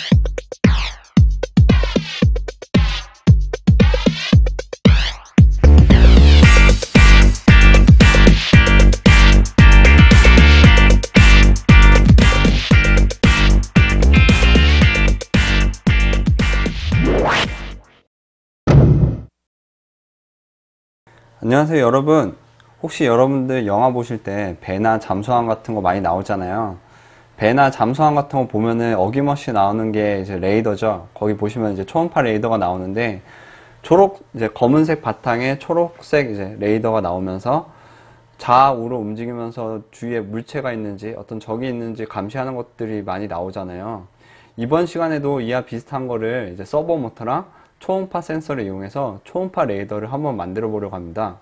안녕하세요 여러분. 혹시 여러분들 영화 보실 때 배나 잠수함 같은 거 많이 나오잖아요. 배나 잠수함 같은 거 보면은 어김없이 나오는 게 이제 레이더죠. 거기 보시면 이제 초음파 레이더가 나오는데 이제 검은색 바탕에 초록색 이제 레이더가 나오면서 좌우로 움직이면서 주위에 물체가 있는지 어떤 적이 있는지 감시하는 것들이 많이 나오잖아요. 이번 시간에도 이와 비슷한 거를 이제 서버 모터랑 초음파 센서를 이용해서 초음파 레이더를 한번 만들어 보려고 합니다.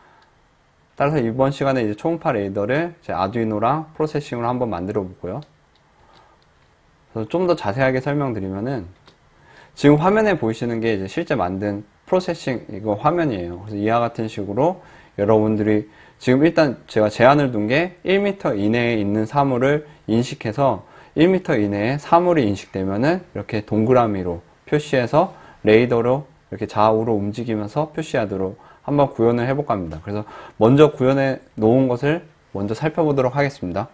따라서 이번 시간에 이제 초음파 레이더를 제 아두이노랑 프로세싱으로 한번 만들어 보고요. 그래서 좀 더 자세하게 설명드리면은 지금 화면에 보이시는 게 이제 실제 만든 프로세싱 이거 화면이에요. 그래서 이와 같은 식으로 여러분들이 지금 일단 제가 제한을 둔 게 1m 이내에 있는 사물을 인식해서 1m 이내에 사물이 인식되면은 이렇게 동그라미로 표시해서 레이더로 이렇게 좌우로 움직이면서 표시하도록 한번 구현을 해볼까 합니다. 그래서 먼저 구현해 놓은 것을 먼저 살펴보도록 하겠습니다.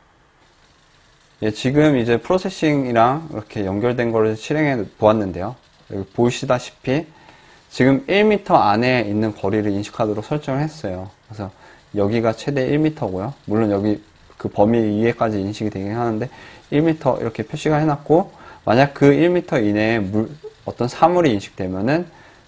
예, 지금 이제 프로세싱이랑 이렇게 연결된 거를 실행해 보았는데요. 여기 보시다시피 지금 1m 안에 있는 거리를 인식하도록 설정을 했어요. 그래서 여기가 최대 1m고요. 물론 여기 그 범위 이외까지 인식이 되긴 하는데 1m 이렇게 표시가 해놨고, 만약 그 1m 이내에 어떤 사물이 인식되면은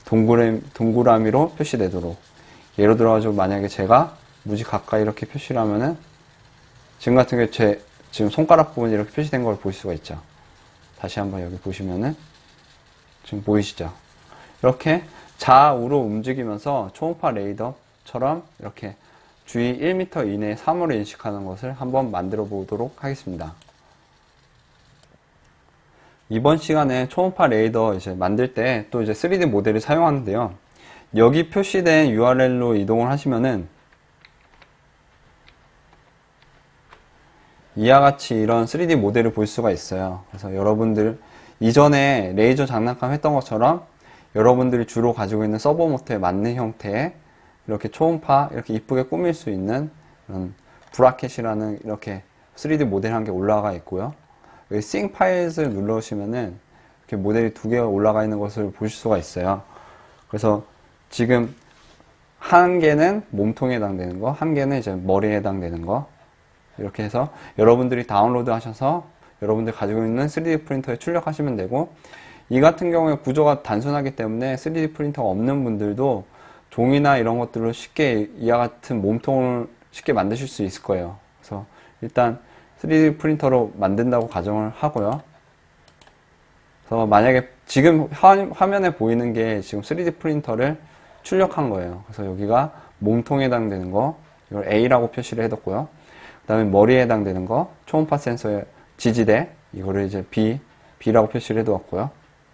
동그라미로 표시되도록, 예를 들어가지고 만약에 제가 무지 가까이 이렇게 표시를 하면은 지금 같은 경우에 제 지금 손가락 부분이 이렇게 표시된 걸 볼 수가 있죠. 다시 한번 여기 보시면은 지금 보이시죠? 이렇게 좌우로 움직이면서 초음파 레이더처럼 이렇게 주위 1m 이내의 사물을 인식하는 것을 한번 만들어 보도록 하겠습니다. 이번 시간에 초음파 레이더 이제 만들 때 또 이제 3D 모델을 사용하는데요. 여기 표시된 URL로 이동을 하시면은 이와 같이 이런 3D 모델을 볼 수가 있어요. 그래서 여러분들 이전에 레이저 장난감 했던 것처럼 여러분들이 주로 가지고 있는 서버 모터에 맞는 형태의 이렇게 초음파 이렇게 이쁘게 꾸밀 수 있는 이런 브라켓이라는 이렇게 3D 모델 한 개 올라가 있고요. 여기 Sync 파일을 눌러주시면은 이렇게 모델이 두 개가 올라가 있는 것을 보실 수가 있어요. 그래서 지금 한 개는 몸통에 해당되는 거, 한 개는 이제 머리에 해당되는 거, 이렇게 해서 여러분들이 다운로드 하셔서 여러분들 가지고 있는 3D 프린터에 출력하시면 되고, 이 같은 경우에 구조가 단순하기 때문에 3D 프린터가 없는 분들도 종이나 이런 것들로 쉽게 이와 같은 몸통을 쉽게 만드실 수 있을 거예요. 그래서 일단 3D 프린터로 만든다고 가정을 하고요. 그래서 만약에 지금 화면에 보이는 게 지금 3D 프린터를 출력한 거예요. 그래서 여기가 몸통에 해당되는 거, 이걸 A라고 표시를 해뒀고요. 그 다음에 머리에 해당되는 거, 초음파 센서의 지지대, 이거를 이제 B라고 표시를 해두었고요.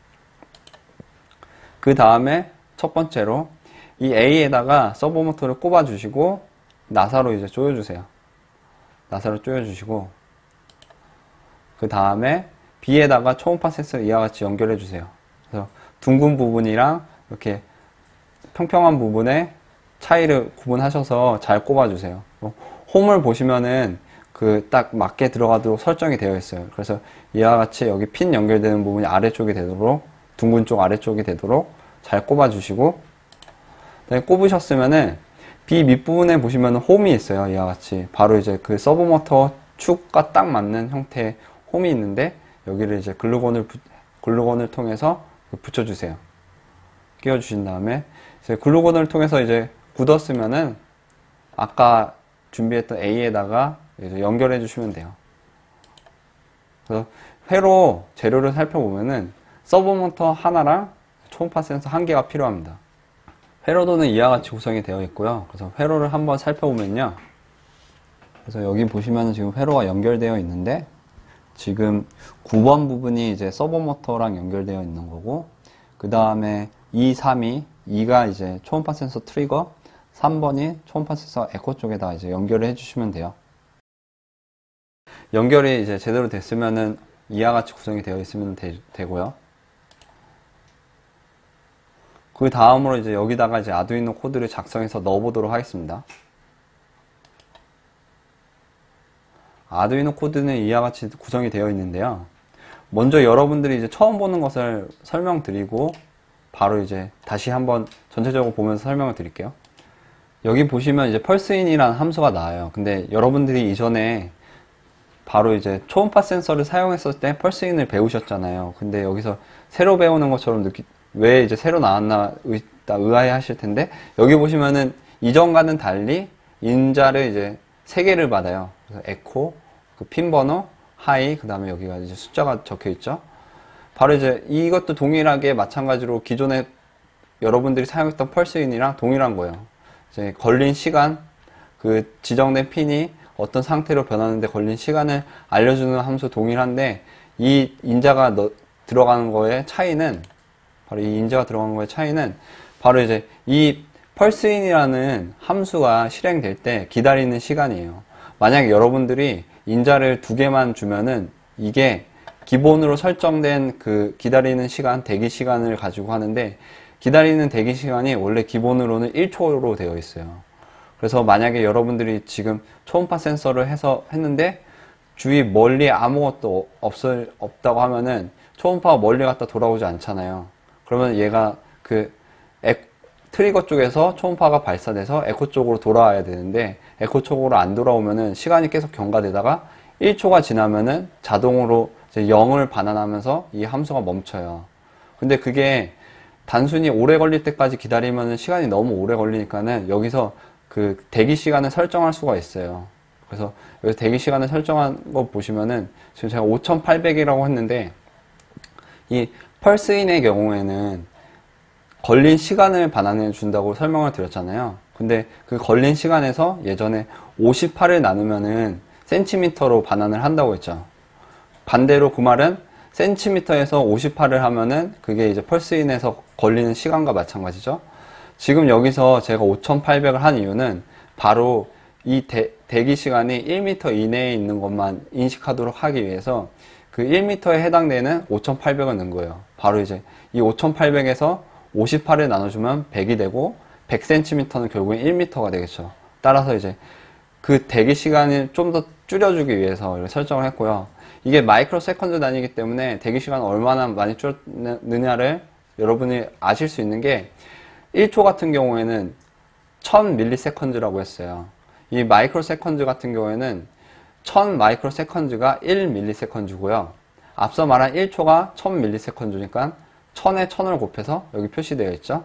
그 다음에 첫 번째로 이 A에다가 서버 모터를 꼽아 주시고 나사로 이제 조여주세요. 나사로 조여주시고, 그 다음에 B에다가 초음파 센서 이와 같이 연결해 주세요. 그래서 둥근 부분이랑 이렇게 평평한 부분의 차이를 구분하셔서 잘 꼽아 주세요. 홈을 보시면은 그 딱 맞게 들어가도록 설정이 되어 있어요. 그래서 이와 같이 여기 핀 연결되는 부분이 아래쪽이 되도록, 둥근 쪽 아래쪽이 되도록 잘 꼽아 주시고, 그다음에 꼽으셨으면은 B 밑부분에 보시면 홈이 있어요. 이와 같이 바로 이제 그 서브 모터 축과 딱 맞는 형태의 홈이 있는데, 여기를 이제 글루건을 통해서 붙여주세요. 끼워주신 다음에 이제 글루건을 통해서 이제 굳었으면은 아까 준비했던 A에다가 이제 연결해 주시면 돼요. 그래서 회로 재료를 살펴보면은 서브 모터 하나랑 초음파 센서 한 개가 필요합니다. 회로도는 이와 같이 구성이 되어 있고요. 그래서 회로를 한번 살펴보면요. 그래서 여기 보시면 지금 회로가 연결되어 있는데, 지금 9번 부분이 이제 서버 모터랑 연결되어 있는 거고, 그 다음에 2, 3이 2가 이제 초음파 센서 트리거, 3번이 초음파 센서 에코 쪽에다 이제 연결을 해주시면 돼요. 연결이 이제 제대로 됐으면은 이와 같이 구성이 되어 있으면 되고요. 그 다음으로 이제 여기다가 이제 아두이노 코드를 작성해서 넣어보도록 하겠습니다. 아두이노 코드는 이와 같이 구성이 되어 있는데요. 먼저 여러분들이 이제 처음 보는 것을 설명드리고 바로 이제 다시 한번 전체적으로 보면서 설명을 드릴게요. 여기 보시면 이제 펄스인이라는 함수가 나와요. 근데 여러분들이 이전에 바로 이제 초음파 센서를 사용했을 때 펄스인을 배우셨잖아요. 근데 여기서 새로 배우는 것처럼 왜 이제 새로 나왔나 의아해 하실 텐데, 여기 보시면은 이전과는 달리 인자를 이제 3개를 받아요. 그래서 에코, 그 핀 번호, 하이, 그 다음에 여기가 이제 숫자가 적혀 있죠. 바로 이제 이것도 동일하게 마찬가지로 기존에 여러분들이 사용했던 펄스인이랑 동일한 거예요. 이제 걸린 시간, 그 지정된 핀이 어떤 상태로 변하는데 걸린 시간을 알려주는 함수 동일한데, 이 인자가 들어가는 거의 차이는, 바로 이 인자가 들어가는 거의 차이는 바로 이제 이 펄스인이라는 함수가 실행될 때 기다리는 시간이에요. 만약에 여러분들이 인자를 2개만 주면은 이게 기본으로 설정된 그 기다리는 시간, 대기 시간을 가지고 하는데, 기다리는 대기 시간이 원래 기본으로는 1초로 되어 있어요. 그래서 만약에 여러분들이 지금 초음파 센서를 했는데 주위 멀리 아무것도 없다고 하면은 초음파가 멀리 갔다 돌아오지 않잖아요. 그러면 얘가 그 트리거 쪽에서 초음파가 발사돼서 에코 쪽으로 돌아와야 되는데, 에코 쪽으로 안 돌아오면은 시간이 계속 경과되다가 1초가 지나면은 자동으로 이제 0을 반환하면서 이 함수가 멈춰요. 근데 그게 단순히 오래 걸릴 때까지 기다리면은 시간이 너무 오래 걸리니까는 여기서 그 대기 시간을 설정할 수가 있어요. 그래서 여기서 대기 시간을 설정한 거 보시면은 지금 제가 5800이라고 했는데, 이 펄스인의 경우에는 걸린 시간을 반환해 준다고 설명을 드렸잖아요. 근데 그 걸린 시간에서 예전에 58을 나누면은 센티미터로 반환을 한다고 했죠. 반대로 그 말은 센티미터에서 58을 하면은 그게 이제 펄스인에서 걸리는 시간과 마찬가지죠. 지금 여기서 제가 5800을 한 이유는 바로 이 대기 시간이 1m 이내에 있는 것만 인식하도록 하기 위해서 그 1m에 해당되는 5800을 넣은 거예요. 바로 이제 이 5800에서 58을 나눠주면 100이 되고, 100cm는 결국엔 1m가 되겠죠. 따라서 이제 그 대기 시간을 좀 더 줄여주기 위해서 이렇게 설정을 했고요. 이게 마이크로 세컨드 단위이기 때문에 대기 시간을 얼마나 많이 줄였느냐를 여러분이 아실 수 있는 게, 1초 같은 경우에는 1000ms라고 했어요. 이 마이크로 세컨드 같은 경우에는 1000 마이크로 세컨드가 1ms고요. 앞서 말한 1초가 1000ms니까 1000에 1000을 곱해서 여기 표시되어 있죠.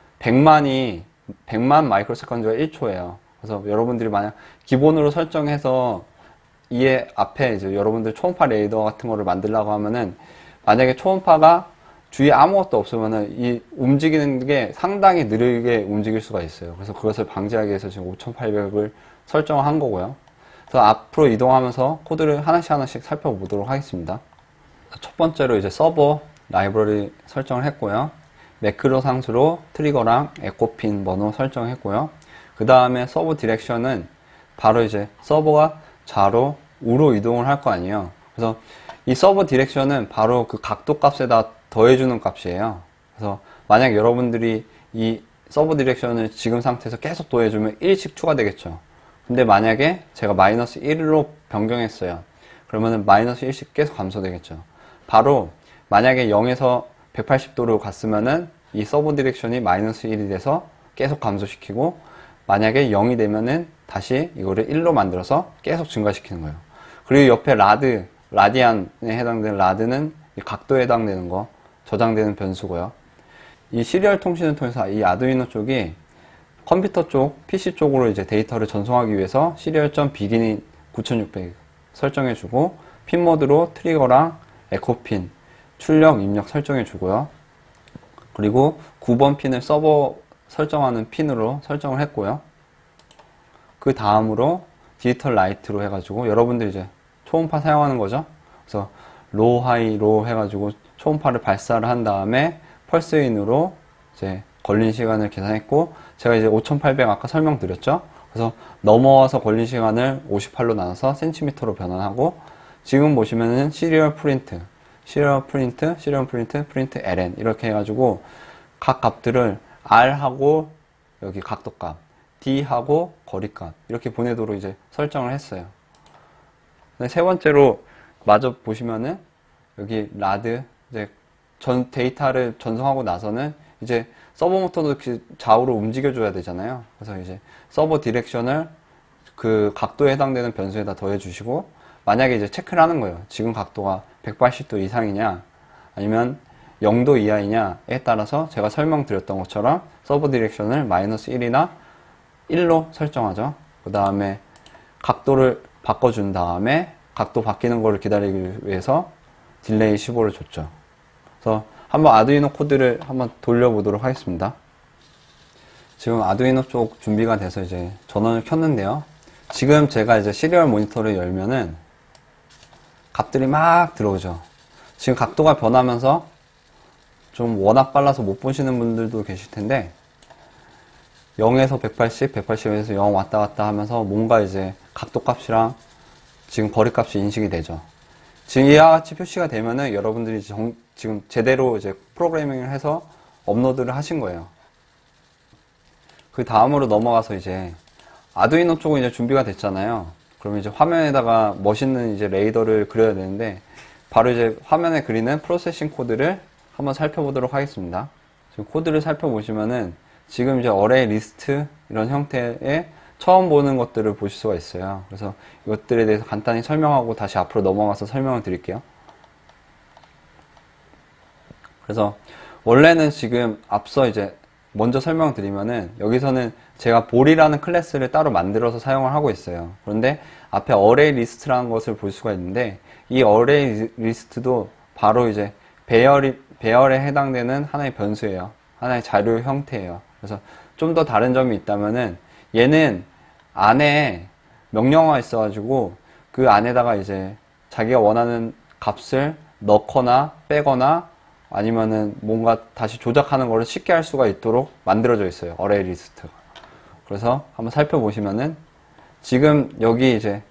100만 마이크로 세컨드가 1초예요. 그래서 여러분들이 만약 기본으로 설정해서 이에 앞에 이제 여러분들 초음파 레이더 같은 거를 만들려고 하면은, 만약에 초음파가 주위에 아무것도 없으면은 이 움직이는 게 상당히 느리게 움직일 수가 있어요. 그래서 그것을 방지하기 위해서 지금 5800을 설정한 거고요. 그래서 앞으로 이동하면서 코드를 하나씩 살펴보도록 하겠습니다. 첫 번째로 이제 서버 라이브러리 설정을 했고요. 매크로 상수로 트리거랑 에코핀 번호 설정했고요. 그 다음에 서버 디렉션은 바로 이제 서버가 좌로 우로 이동을 할 거 아니에요. 그래서 이 서버 디렉션은 바로 그 각도 값에다 더해주는 값이에요. 그래서 만약 여러분들이 이 서버 디렉션을 지금 상태에서 계속 더해주면 1씩 추가되겠죠. 근데 만약에 제가 마이너스 1로 변경했어요. 그러면은 마이너스 1씩 계속 감소되겠죠. 바로 만약에 0에서 180도로 갔으면은 이 서버 디렉션이 마이너스 1이 돼서 계속 감소시키고, 만약에 0이 되면은 다시 이거를 1로 만들어서 계속 증가시키는 거예요. 그리고 옆에 라디안에 해당되는 라드는 이 각도에 해당되는 거, 저장되는 변수고요. 이 시리얼 통신을 통해서 이 아두이노 쪽이 컴퓨터 쪽, PC 쪽으로 이제 데이터를 전송하기 위해서 시리얼.begin 9600 설정해주고, 핀 모드로 트리거랑 에코핀, 출력, 입력 설정해주고요. 그리고 9번 핀을 서버 설정하는 핀으로 설정을 했고요. 그 다음으로 디지털 라이트로 해가지고 여러분들이 이제 초음파 사용하는 거죠. 그래서 로, 하이, 로 해가지고 초음파를 발사를 한 다음에 펄스인으로 이제 걸린 시간을 계산했고, 제가 이제 5800 아까 설명드렸죠. 그래서 넘어와서 걸린 시간을 58로 나눠서 센티미터로 변환하고, 지금 보시면은 시리얼 프린트, 프린트 ln 이렇게 해가지고 각 값들을 r하고 여기 각도값, d하고 거리값 이렇게 보내도록 이제 설정을 했어요. 세 번째로 마저 보시면은 여기 라드 이제 데이터를 전송하고 나서는 이제 서버 모터도 좌우로 움직여줘야 되잖아요. 그래서 이제 서버 디렉션을 그 각도에 해당되는 변수에다 더해주시고, 만약에 이제 체크를 하는 거예요. 지금 각도가 180도 이상이냐, 아니면 0도 이하이냐에 따라서 제가 설명드렸던 것처럼 서버 디렉션을 마이너스 1이나 1로 설정하죠. 그 다음에 각도를 바꿔준 다음에 각도 바뀌는 거를 기다리기 위해서 딜레이 15를 줬죠. 그래서 한번 아두이노 코드를 한번 돌려보도록 하겠습니다. 지금 아두이노 쪽 준비가 돼서 이제 전원을 켰는데요. 지금 제가 이제 시리얼 모니터를 열면은 값들이 막 들어오죠. 지금 각도가 변하면서 좀 워낙 빨라서 못 보시는 분들도 계실 텐데, 0에서 180, 180에서 0 왔다 갔다 하면서 뭔가 이제 각도 값이랑 지금 거리 값이 인식이 되죠. 지금 이와 같이 표시가 되면은 여러분들이 지금 제대로 이제 프로그래밍을 해서 업로드를 하신 거예요. 그 다음으로 넘어가서 이제 아두이노 쪽은 이제 준비가 됐잖아요. 그러면 이제 화면에다가 멋있는 이제 레이더를 그려야 되는데, 바로 이제 화면에 그리는 프로세싱 코드를 한번 살펴보도록 하겠습니다. 지금 코드를 살펴보시면은 지금 이제 어레이 리스트 이런 형태의 처음 보는 것들을 보실 수가 있어요. 그래서 이것들에 대해서 간단히 설명하고 다시 앞으로 넘어가서 설명을 드릴게요. 그래서 원래는 지금 앞서 이제 먼저 설명을 드리면은, 여기서는 제가 볼이라는 클래스를 따로 만들어서 사용을 하고 있어요. 그런데 앞에 어레이 리스트라는 것을 볼 수가 있는데, 이 어레이 리스트도 바로 이제 배열에 해당되는 하나의 변수예요. 하나의 자료 형태예요. 그래서 좀 더 다른 점이 있다면은, 얘는 안에 명령어가 있어가지고 그 안에다가 이제 자기가 원하는 값을 넣거나 빼거나 아니면은 뭔가 다시 조작하는 거를 쉽게 할 수가 있도록 만들어져 있어요. 어레이 리스트가. 그래서 한번 살펴보시면은 지금 여기 이제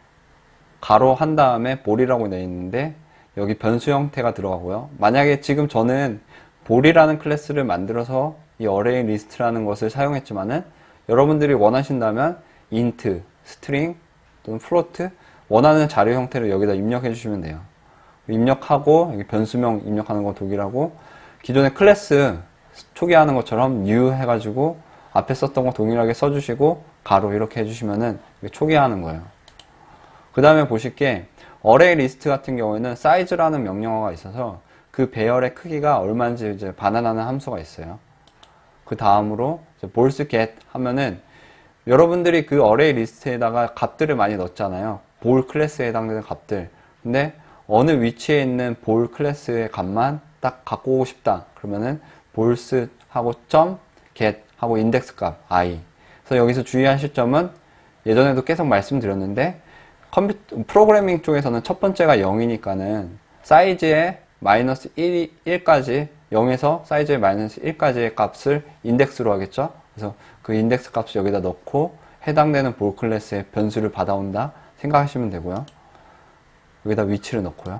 가로 한 다음에 볼이라고 되어 있는데, 여기 변수 형태가 들어가고요. 만약에 지금 저는 볼이라는 클래스를 만들어서 이 어레이 리스트라는 것을 사용했지만은, 여러분들이 원하신다면 int, string 또는 float 원하는 자료 형태를 여기다 입력해 주시면 돼요. 입력하고 여기 변수명 입력하는 거 독일하고, 기존의 클래스 초기화하는 것처럼 new 해가지고 앞에 썼던 거 동일하게 써주시고 가로 이렇게 해주시면은 초기화하는 거예요. 그 다음에 보실 게 어레이 리스트 같은 경우에는 size라는 명령어가 있어서 그 배열의 크기가 얼마인지 이제 반환하는 함수가 있어요. 그 다음으로 볼스 get 하면은 여러분들이 그 어레이 리스트에다가 값들을 많이 넣었잖아요. 볼 클래스에 해당되는 값들. 근데 어느 위치에 있는 볼 클래스의 값만 딱 갖고 오고 싶다. 그러면은 볼스 하고 점 get 하고 인덱스 값 i. 그래서 여기서 주의하실 점은, 예전에도 계속 말씀드렸는데 프로그래밍 쪽에서는 첫 번째가 0이니까는 사이즈에 마이너스 1까지 0에서 사이즈에 마이너스 1까지의 값을 인덱스로 하겠죠. 그래서 그 인덱스 값을 여기다 넣고 해당되는 볼 클래스의 변수를 받아온다 생각하시면 되고요. 여기다 위치를 넣고요.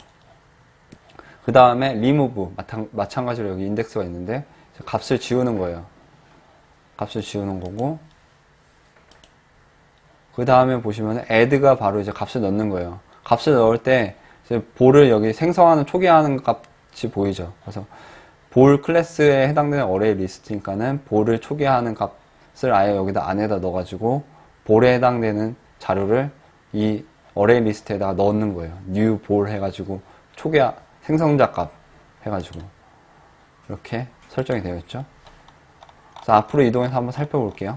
그 다음에 remove 마찬가지로 여기 인덱스가 있는데 값을 지우는 거예요. 값을 지우는 거고, 그 다음에 보시면 add가 바로 이제 값을 넣는 거예요. 값을 넣을 때 이제 볼을 여기 생성하는 초기화하는 값이 보이죠. 그래서 볼 클래스에 해당되는 어레이 리스트니까는 볼을 초기화하는 값을 아예 여기다 안에다 넣어가지고 볼에 해당되는 자료를 이 어레이 리스트에다가 넣는 거예요. new 볼 해가지고 초기화 생성자 값 해가지고 이렇게 설정이 되어 있죠. 자, 앞으로 이동해서 한번 살펴볼게요.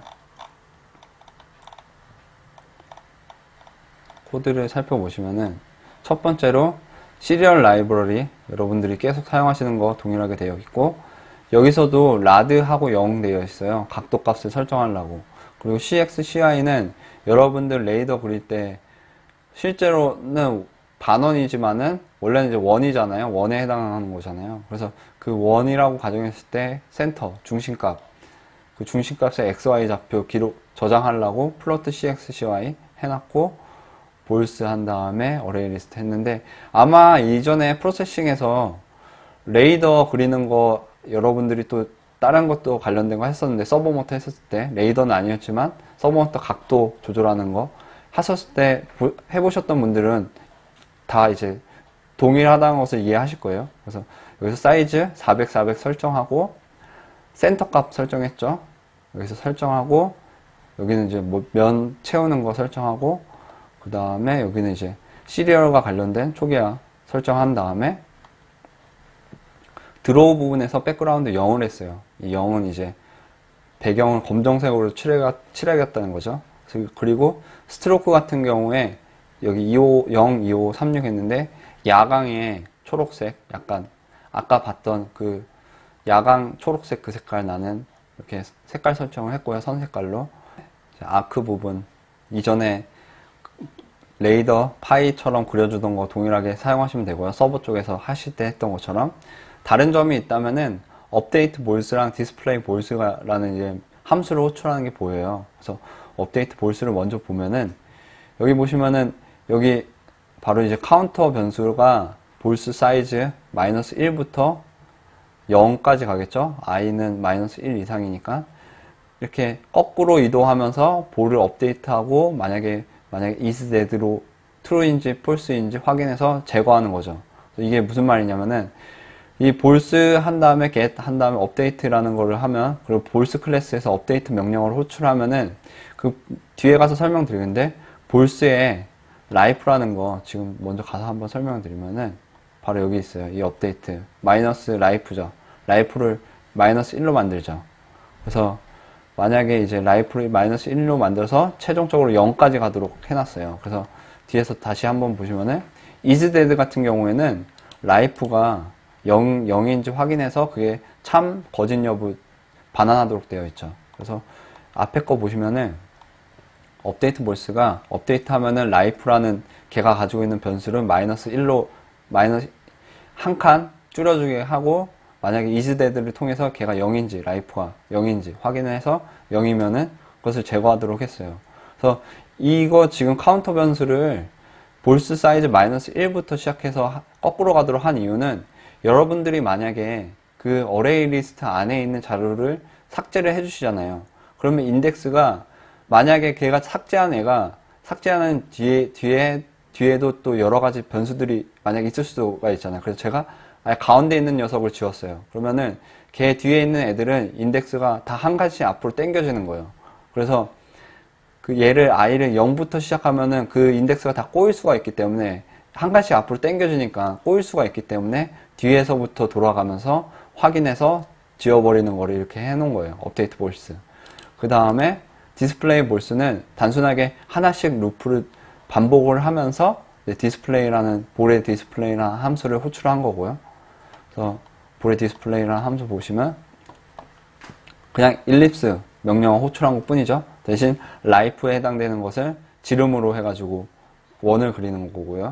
코드를 살펴보시면은 첫 번째로 시리얼 라이브러리 여러분들이 계속 사용하시는 거 동일하게 되어 있고, 여기서도 라드하고 0 되어 있어요. 각도 값을 설정하려고. 그리고 cx, cy는 여러분들 레이더 그릴 때 실제로는 반원이지만은 원래는 이제 원이잖아요. 원에 해당하는 거잖아요. 그래서 그 원이라고 가정했을 때 센터, 중심값, 그 중심값의 xy 좌표 기록 저장하려고 플로트 cx, cy 해놨고, 볼스 한 다음에 어레이 리스트 했는데, 아마 이전에 프로세싱에서 레이더 그리는 거 여러분들이 또 다른 것도 관련된 거 했었는데, 서버 모터 했었을 때, 레이더는 아니었지만 서버 모터 각도 조절하는 거 하셨을 때 해보셨던 분들은 다 이제 동일하다는 것을 이해하실 거예요. 그래서 여기서 사이즈 400, 400 설정하고, 센터 값 설정했죠. 여기서 설정하고, 여기는 이제 뭐 면 채우는 거 설정하고, 그 다음에 여기는 이제 시리얼과 관련된 초기화 설정한 다음에, 드로우 부분에서 백그라운드 0을 했어요. 이 0은 이제 배경을 검정색으로 칠해야겠다는 거죠. 그리고 스트로크 같은 경우에 여기 25, 0, 25, 36 했는데, 야광에 초록색, 약간 아까 봤던 그 야광 초록색 그 색깔 나는 이렇게 색깔 설정을 했고요. 선 색깔로. 아크 부분, 이전에 레이더 파이처럼 그려주던 거 동일하게 사용하시면 되고요. 서버 쪽에서 하실 때 했던 것처럼. 다른 점이 있다면은 업데이트 볼스랑 디스플레이 볼스라는 이제 함수를 호출하는 게 보여요. 그래서 업데이트 볼스를 먼저 보면은, 여기 보시면은 여기 바로 이제 카운터 변수가 볼스 사이즈 마이너스 1부터 0까지 가겠죠. i는 마이너스 1 이상이니까 이렇게 거꾸로 이동하면서 볼을 업데이트하고, 만약에 is dead로 true인지 false인지 확인해서 제거하는 거죠. 이게 무슨 말이냐면은, 이 볼스 한 다음에 get 한 다음에 업데이트라는 거를 하면, 그리고 볼스 클래스에서 업데이트 명령어를 호출하면은, 그 뒤에 가서 설명드리는데, 볼스에 life라는 거 지금 먼저 가서 한번 설명드리면은 바로 여기 있어요. 이 업데이트 마이너스 life죠. life를 마이너스 1로 만들죠. 그래서 만약에 이제 life를 마이너스 1로 만들어서 최종적으로 0까지 가도록 해놨어요. 그래서 뒤에서 다시 한번 보시면은 is dead 같은 경우에는 life가 0인지 확인해서 그게 참 거짓 여부 반환하도록 되어 있죠. 그래서 앞에 거 보시면은 업데이트 볼스가 업데이트 하면은 life라는 걔가 가지고 있는 변수를 마이너스 1로 마이너스 한 칸 줄여주게 하고, 만약에 is dead를 통해서 걔가 0인지 life가 0인지 확인해서 0이면은 그것을 제거하도록 했어요. 그래서 이거 지금 카운터 변수를 볼스 사이즈 마이너스 1부터 시작해서 거꾸로 가도록 한 이유는, 여러분들이 만약에 그 어레이 리스트 안에 있는 자료를 삭제를 해주시잖아요. 그러면 인덱스가, 만약에 걔가 삭제한 애가 삭제하는 뒤에도 또 여러 가지 변수들이 만약에 있을 수가 있잖아요. 그래서 제가 아예 가운데 있는 녀석을 지웠어요. 그러면은 걔 뒤에 있는 애들은 인덱스가 다 한 가지 앞으로 당겨지는 거예요. 그래서 그 얘를 i를 0부터 시작하면은 그 인덱스가 다 꼬일 수가 있기 때문에, 한 가지 앞으로 당겨지니까 꼬일 수가 있기 때문에 뒤에서부터 돌아가면서 확인해서 지워버리는 거를 이렇게 해놓은 거예요. 업데이트 볼스. 그 다음에 디스플레이 볼스는 단순하게 하나씩 루프를 반복을 하면서 디스플레이라는, 볼의 디스플레이라는 함수를 호출한 거고요. 그래서 볼의 디스플레이라는 함수 보시면 그냥 일립스 명령어 호출한 것 뿐이죠. 대신 life에 해당되는 것을 지름으로 해가지고 원을 그리는 거고요.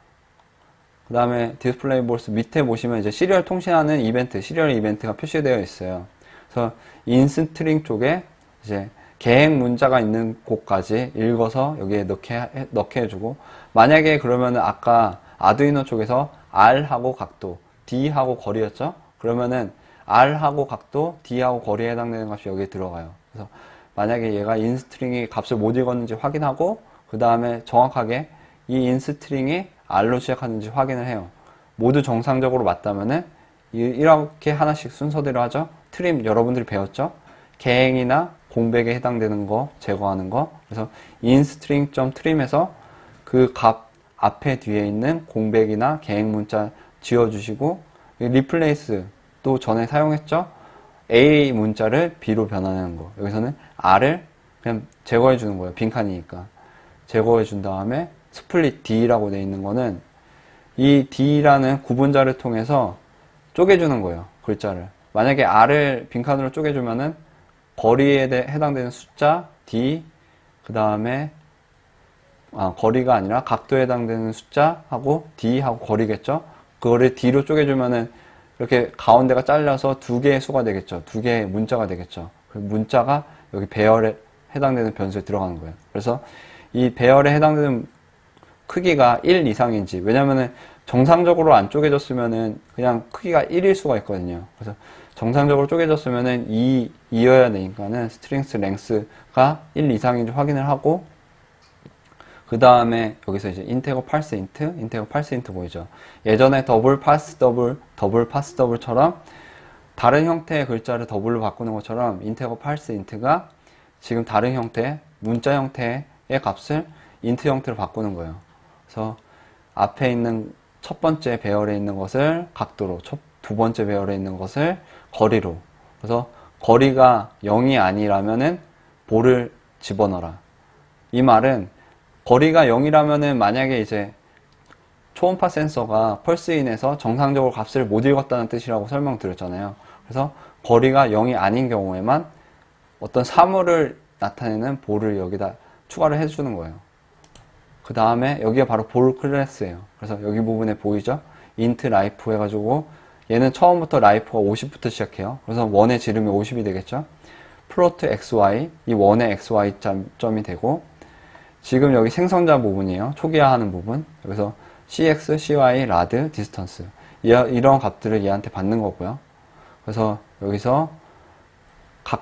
그 다음에 디스플레이 볼스 밑에 보시면 이제 시리얼 통신하는 이벤트, 시리얼 이벤트가 표시되어 있어요. 그래서 인스트링 쪽에 이제 계획 문자가 있는 곳까지 읽어서 여기에 넣게 해주고, 만약에 그러면은 아까 아두이노 쪽에서 R하고 각도, D하고 거리였죠? 그러면은 R하고 각도, D하고 거리에 해당되는 값이 여기에 들어가요. 그래서 만약에 얘가 인스트링이 값을 못 읽었는지 확인하고, 그 다음에 정확하게 이 인스트링이 R로 시작하는지 확인을 해요. 모두 정상적으로 맞다면은 이렇게 하나씩 순서대로 하죠. 트림 여러분들이 배웠죠? 개행이나 공백에 해당되는 거 제거하는 거. 그래서 instring.trim에서 그 값 앞에 뒤에 있는 공백이나 개행 문자 지워주시고, replace 또 전에 사용했죠? A 문자를 B로 변환하는 거. 여기서는 R을 그냥 제거해 주는 거예요. 빈칸이니까. 제거해 준 다음에 split D라고 되어 있는 거는 이 D라는 구분자를 통해서 쪼개주는 거예요. 글자를. 만약에 R을 빈칸으로 쪼개주면은 거리에 해당되는 숫자 D, 그 다음에 거리가 아니라 각도에 해당되는 숫자하고 D하고 거리겠죠. 그거를 D로 쪼개주면은 이렇게 가운데가 잘려서 두 개의 수가 되겠죠. 두 개의 문자가 되겠죠. 그 문자가 여기 배열에 해당되는 변수에 들어가는 거예요. 그래서 이 배열에 해당되는 크기가 1 이상인지, 왜냐면은 정상적으로 안 쪼개졌으면은 그냥 크기가 1일 수가 있거든요. 그래서 정상적으로 쪼개졌으면은 2여야 되니까는 스트링스 랭스가 1 이상인지 확인을 하고, 그 다음에 여기서 이제 인테거 파스 인트 보이죠? 예전에 더블 파스 더블처럼 다른 형태의 글자를 더블로 바꾸는 것처럼 인테거 파스 인트가 지금 다른 형태, 문자 형태의 값을 인트 형태로 바꾸는 거예요. 그래서 앞에 있는 첫 번째 배열에 있는 것을 각도로, 두 번째 배열에 있는 것을 거리로. 그래서 거리가 0이 아니라면은 볼을 집어넣어라. 이 말은 거리가 0이라면은 만약에 이제 초음파 센서가 펄스인에서 정상적으로 값을 못 읽었다는 뜻이라고 설명드렸잖아요. 그래서 거리가 0이 아닌 경우에만 어떤 사물을 나타내는 볼을 여기다 추가를 해주는 거예요. 그 다음에 여기가 바로 볼 클래스예요. 그래서 여기 부분에 보이죠? int life 해가지고 얘는 처음부터 life가 50부터 시작해요. 그래서 원의 지름이 50이 되겠죠? 플로트 xy, 이 원의 xy 점이 되고, 지금 여기 생성자 부분이에요. 초기화하는 부분. 여기서 cx, cy, rad, distance. 이런 값들을 얘한테 받는 거고요. 그래서 여기서 각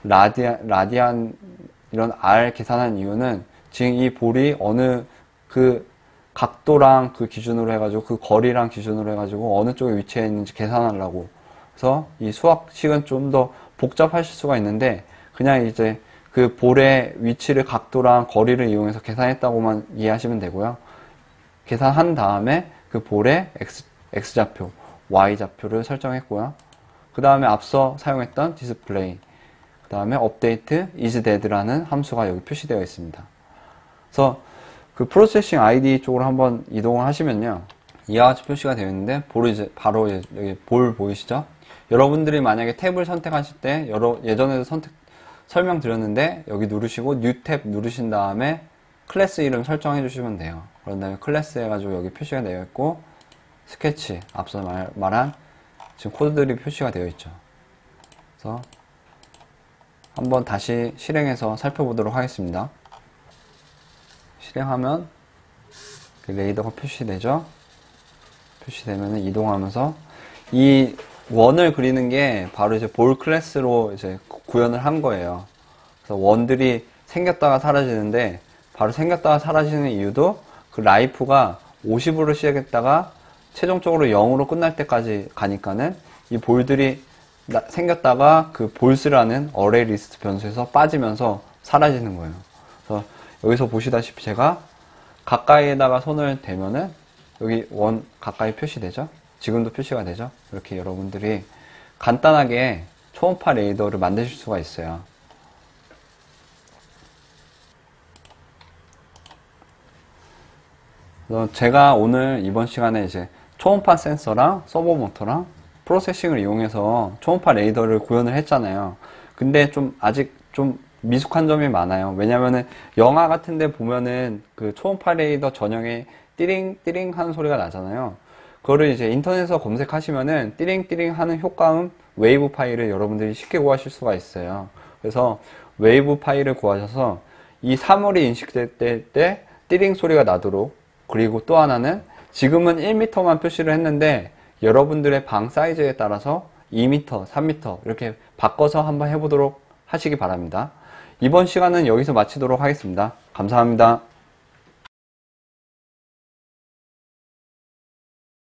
라디안 이런 r 계산한 이유는 지금 이 볼이 어느 그 각도랑 그 기준으로 해가지고 그 거리랑 기준으로 해가지고 어느 쪽에 위치해 있는지 계산하려고. 그래서 이 수학식은 좀 더 복잡하실 수가 있는데 그냥 이제 그 볼의 위치를 각도랑 거리를 이용해서 계산했다고만 이해하시면 되고요. 계산한 다음에 그 볼의 X좌표, Y좌표를 설정했고요. 그 다음에 앞서 사용했던 디스플레이, 그 다음에 업데이트 isDead라는 함수가 여기 표시되어 있습니다. 그래서 그 프로세싱 ID 쪽으로 한번 이동을 하시면요. 이와 같이 표시가 되어 있는데, 바로 여기 볼 보이시죠? 여러분들이 만약에 탭을 선택하실 때, 예전에도 설명드렸는데, 여기 누르시고, 뉴 탭 누르신 다음에, 클래스 이름 설정해 주시면 돼요. 그런 다음에 클래스 해가지고 여기 표시가 되어 있고, 스케치, 앞서 말한 지금 코드들이 표시가 되어 있죠. 그래서 한번 다시 실행해서 살펴보도록 하겠습니다. 실행하면 레이더가 표시되죠. 표시되면 이동하면서 이 원을 그리는 게 바로 이제 볼 클래스로 이제 구현을 한 거예요. 그래서 원들이 생겼다가 사라지는데, 바로 생겼다가 사라지는 이유도 그 라이프가 50으로 시작했다가 최종적으로 0으로 끝날 때까지 가니까는 이 볼들이 생겼다가 그 볼스라는 어레이 리스트 변수에서 빠지면서 사라지는 거예요. 그래서 여기서 보시다시피 제가 가까이에다가 손을 대면은 여기 원 가까이 표시되죠? 지금도 표시가 되죠? 이렇게 여러분들이 간단하게 초음파 레이더를 만드실 수가 있어요. 그래서 제가 오늘 이번 시간에 이제 초음파 센서랑 서버 모터랑 프로세싱을 이용해서 초음파 레이더를 구현을 했잖아요. 근데 아직 좀 미숙한 점이 많아요. 왜냐면은 영화 같은 데 보면은 그 초음파 레이더 전형에 띠링띠링 하는 소리가 나잖아요. 그거를 이제 인터넷에서 검색하시면은 띠링띠링 하는 효과음 웨이브 파일을 여러분들이 쉽게 구하실 수가 있어요. 그래서 웨이브 파일을 구하셔서 이 사물이 인식될 때 띠링 소리가 나도록, 그리고 또 하나는 지금은 1m만 표시를 했는데 여러분들의 방 사이즈에 따라서 2m, 3m 이렇게 바꿔서 한번 해보도록 하시기 바랍니다. 이번 시간은 여기서 마치도록 하겠습니다. 감사합니다.